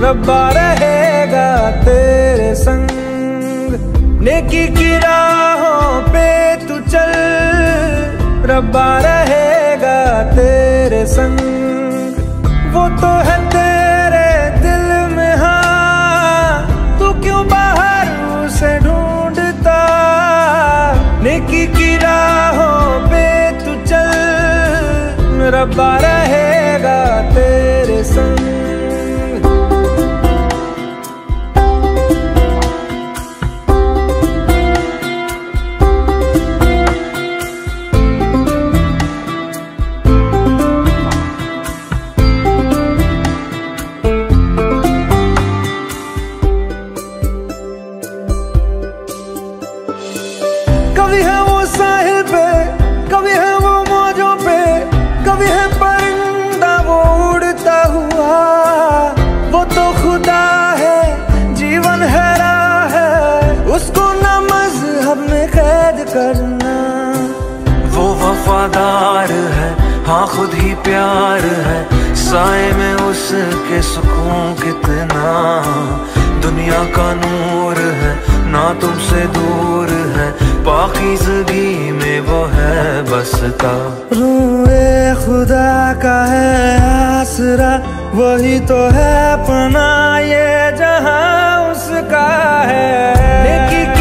रब्बा रहेगा तेरे संग। नेकी की राहों पे तू चल, रब्बा रहेगा तेरे संग। वो तो है तेरे दिल में, हाँ तू क्यों बाहर उसे ढूंढता। नेकी की राहों पे तू चल, रब्बा रहेगा तेरे संग। कभी है वो साहिल पे, कभी है वो मौजों पे, कभी है परिंदा वो उड़ता हुआ। वो तो खुदा है, जीवन है राह है, उसको न मज़हब में कैद करना। वो वफादार है, हाँ खुद ही प्यार है, साए में उसके सुकून कितना। दुनिया का नूर है, ना तुमसे दूर है, पाकीज़गी में वो है बसता। रूए खुदा का है आसरा, वही तो है पना ये जहां उसका है। नेकी